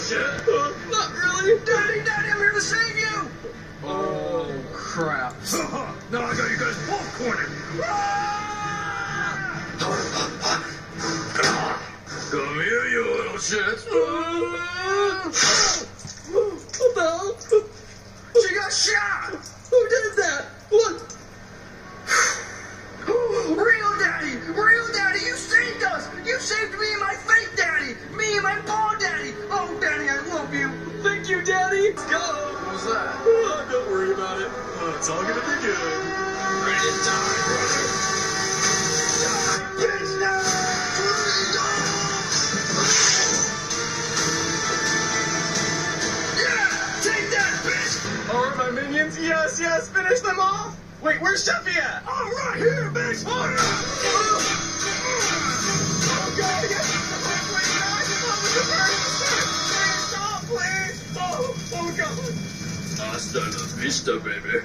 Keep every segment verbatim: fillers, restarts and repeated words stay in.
shit. Uh, not really. Daddy, Daddy, I'm here to save you. Oh, crap. Now I got you guys both cornered. Come here, you little shit. What the hell? She got shot. Who did that? What? Real Daddy, real Daddy, you saved us. You saved me and my fake Daddy. Me and my bald Daddy. Oh, Daddy, I love you. Thank you, Daddy. Let's go. What was that? Oh, don't worry about it. Uh, it's all gonna be good. Ready to die, brother. Die, bitch, die! Yeah! Take that, bitch! All right, my minions. Yes, yes. Finish them off. Wait, where's Sheffy at? All right, here, bitch! Oh, Oh, God, yes. Wait, wait, guys. It's not with the bird. Please stop, please. Oh, oh, God. Hasta la vista, baby.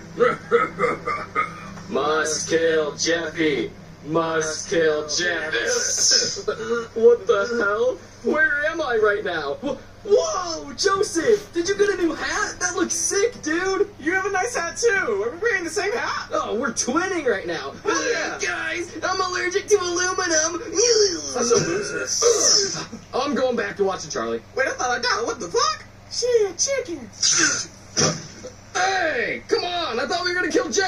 Must kill Jeffy. Must kill Jeffy. What the hell? Where am I right now? Whoa, Joseph! Did you get a new hat? That looks sick, dude! You have a nice hat, too! Are we wearing the same hat? Oh, we're twinning right now! Oh, yeah. Guys, I'm allergic to aluminum! That's a loser. I'm going back to watching Charlie. Wait, I thought I died. What the fuck? Shit, chicken! Hey, come on! I thought we were gonna kill Jeff!